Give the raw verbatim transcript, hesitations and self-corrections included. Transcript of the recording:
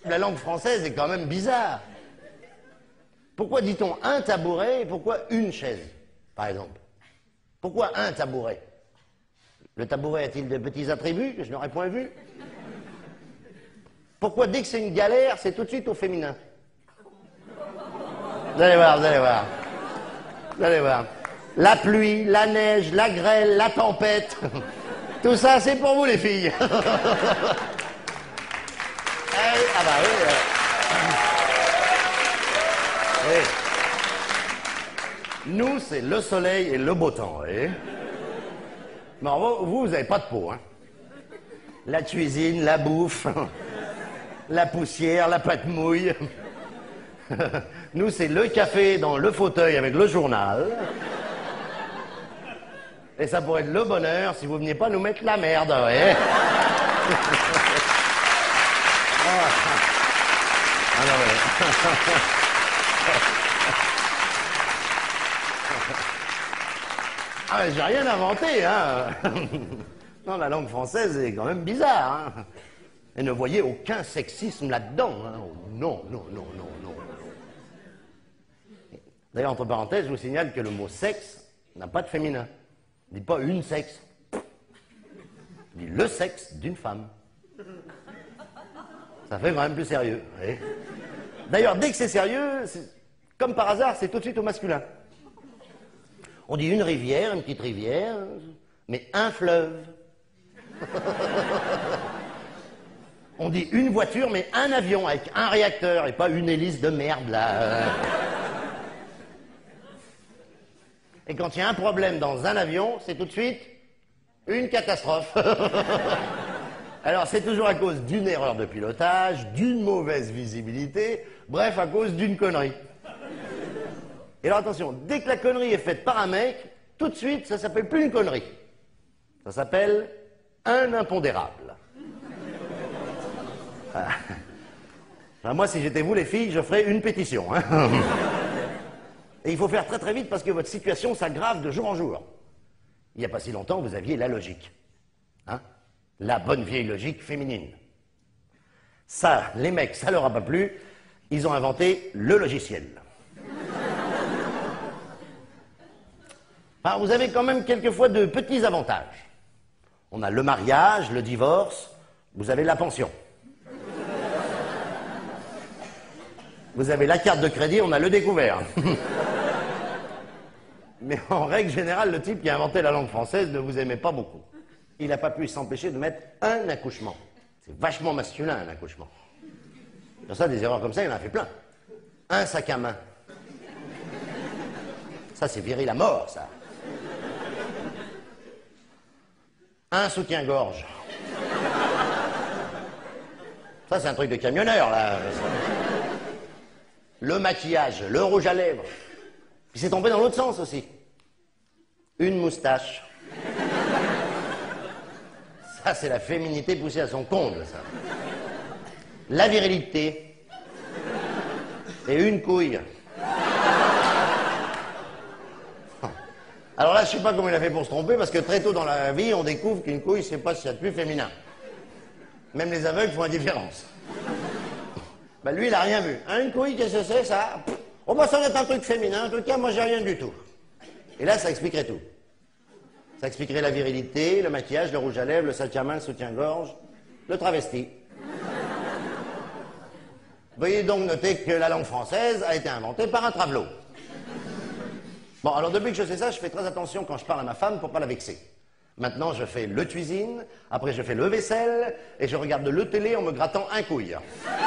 La langue française est quand même bizarre. Pourquoi dit-on un tabouret et pourquoi une chaise, par exemple? Pourquoi un tabouret? Le tabouret a-t-il de petits attributs que je n'aurais point vus? Pourquoi dès que c'est une galère, c'est tout de suite au féminin? Vous allez voir, vous allez voir. Vous allez voir. La pluie, la neige, la grêle, la tempête. Tout ça, c'est pour vous, les filles. Ah bah oui. oui. Nous, c'est le soleil et le beau temps, oui. Mais vous, vous n'avez pas de peau, hein. La cuisine, la bouffe, la poussière, la pâte mouille. Nous, c'est le café dans le fauteuil avec le journal. Et ça pourrait être le bonheur si vous veniez pas nous mettre la merde, ouais. Ah, non, mais... ah, mais j'ai rien inventé, hein. Non, la langue française est quand même bizarre, hein. Et ne voyez aucun sexisme là-dedans, hein. Oh, non, non, non, non, non. D'ailleurs, entre parenthèses, je vous signale que le mot sexe n'a pas de féminin. Il ne dit pas une sexe. Il dit le sexe d'une femme. Ça fait quand même plus sérieux. Oui. D'ailleurs, dès que c'est sérieux, comme par hasard, c'est tout de suite au masculin. On dit une rivière, une petite rivière, mais un fleuve. On dit une voiture, mais un avion avec un réacteur et pas une hélice de merde, là. Et quand il y a un problème dans un avion, c'est tout de suite une catastrophe. Alors c'est toujours à cause d'une erreur de pilotage, d'une mauvaise visibilité, bref, à cause d'une connerie. Et alors attention, dès que la connerie est faite par un mec, tout de suite, ça s'appelle plus une connerie. Ça s'appelle un impondérable. Ah. Enfin, moi, si j'étais vous, les filles, je ferais une pétition. Hein. Et il faut faire très très vite parce que votre situation s'aggrave de jour en jour. Il n'y a pas si longtemps, vous aviez la logique. Hein? La bonne vieille logique féminine. Ça, les mecs, ça leur a pas plu. Ils ont inventé le logiciel. Alors, vous avez quand même quelquefois de petits avantages. On a le mariage, le divorce, vous avez la pension. Vous avez la carte de crédit, on a le découvert. Mais en règle générale, le type qui a inventé la langue française ne vous aimait pas beaucoup. Il n'a pas pu s'empêcher de mettre un accouchement. C'est vachement masculin, un accouchement. Pour ça, des erreurs comme ça, il en a fait plein. Un sac à main. Ça, c'est viril à mort, ça. Un soutien-gorge. Ça, c'est un truc de camionneur, là. Le maquillage, le rouge à lèvres. Puis c'est tombé dans l'autre sens aussi. Une moustache. Ça, c'est la féminité poussée à son comble, ça. La virilité. Et une couille. Alors là, je sais pas comment il a fait pour se tromper, parce que très tôt dans la vie, on découvre qu'une couille, c'est pas ce qu'il y a de plus féminin. Même les aveugles font la différence. Ben lui, il a rien vu. Hein, une couille, qu'est-ce que c'est, ça? Oh, bah, ça doit être un truc féminin. En tout cas, moi, j'ai rien du tout. Et là, ça expliquerait tout. Ça expliquerait la virilité, le maquillage, le rouge à lèvres, le sac à main, le soutien-gorge, le travesti. Veuillez donc noter que la langue française a été inventée par un travelot. Bon, alors depuis que je sais ça, je fais très attention quand je parle à ma femme pour pas la vexer. Maintenant, je fais le cuisine, après je fais le vaisselle, et je regarde le télé en me grattant un couille.